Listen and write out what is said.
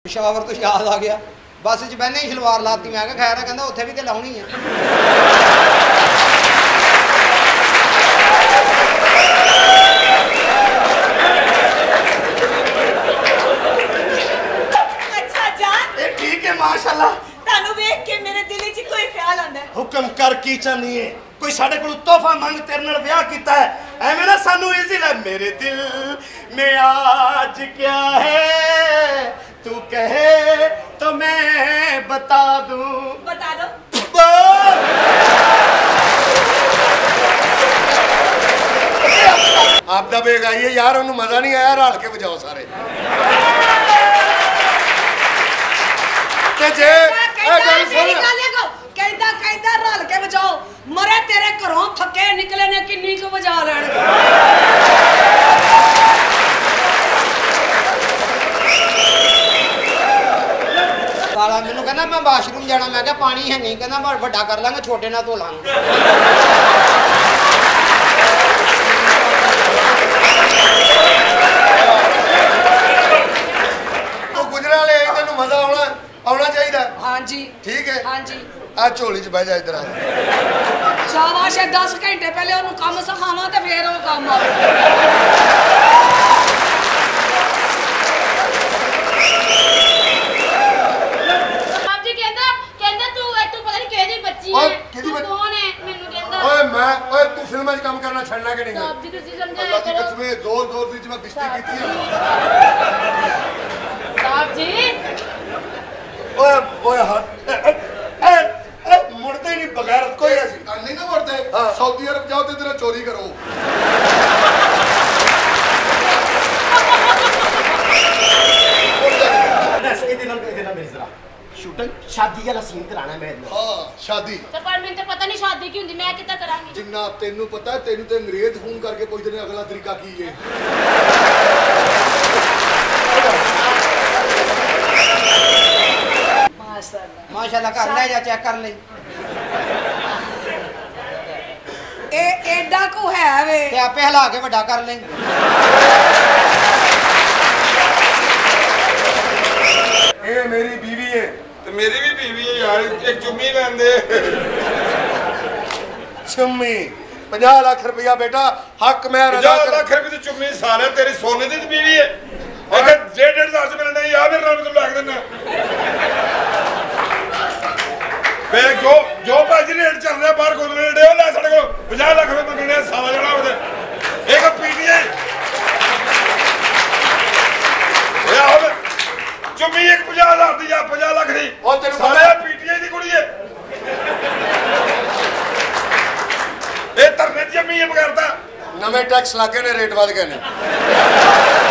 पेशावर तो याद आ गया बस च बहने ही शलवार लाती मैं खैर है कहता उत्थे भी तो लाउनी है। अच्छा जान ये ठीक है माशाल्लाह। तानू देख के मेरे दिल च कोई ख्याल आंदा है। हुक्म कर की चाहनी है कोई साडे कोल तोहफा मंग तेरे नाल ब्याह कीता है एवें ना सानू इजी ला मेरे दिल में आज क्या है तू कहे तो मैं बता दूं। बता दो। आपदा बेग आई है यार उन्हें मजा नहीं आया रल के बजाओ सारे ते जे कहता कहता रल के बजाओ मरे तेरे घरों थके निकले ने किन्नी को बजा लैण। काला मैनू कहना मैं वाशरूम जाना मैं क्या पानी है नहीं कहना मैं बड़ा कर लांगा छोटे ना धो लांगा। तो गुजरा ले तेन मजा आना आना चाहिए। हाँ जी ठीक है हाँ जी आ झोली च बह जा इधर आ शाबाश है 10 घंटे पहले उन्होंने काम सिखावा तो फिर वो काम आवे। तू फिल्म काम करना छड़ना कि नहीं अल्लाह की कसम जोर जोर से मैं बिस्ती की थी साहब जी ओए ओए मुड़ते ही नहीं बगैर कोई ऐसी नहीं ना मुड़ते सऊदी अरब जाओ तो तेरा चोरी करो। शूटिंग शादी वाला सीन कराना मैं हां शादी तो पर मैंने तो पता नहीं शादी की हुंदी मैं कितना करांगी जिन्ना तेनू पता है तेनू ते अंग्रेज फोन करके पूछदे ने अगला तरीका की है। माशाल्लाह कर ले जा चेक कर ले ए एडा को है वे ते आपे हिला के बड़ा कर ले। ये मेरी बीवी है तो मेरी भी बीवी है यार एक चुम्मी लेन दे। चुम्मी 50 लाख रुपया बेटा हक मैं 50 लाख रुपए की चुम्मी सारे तेरी सोने दी बीवी है और 1.5 से मिलना यार मेरे नाम तुम लाग देना बे जो भाजी रेट चल रहा बाहर गोदरे रेट ले साडे को 50 लाख रुपए मंगने साला जड़ा होते एक पीटीए ओए आओ चुम्मी एक 50,000 दी या 50 लाख दी और तेरे साले पीटीए दी कुड़ी है ए तरने जम्मी है बगैरता नवे टैक्स लागे ने रेट वध गए ने।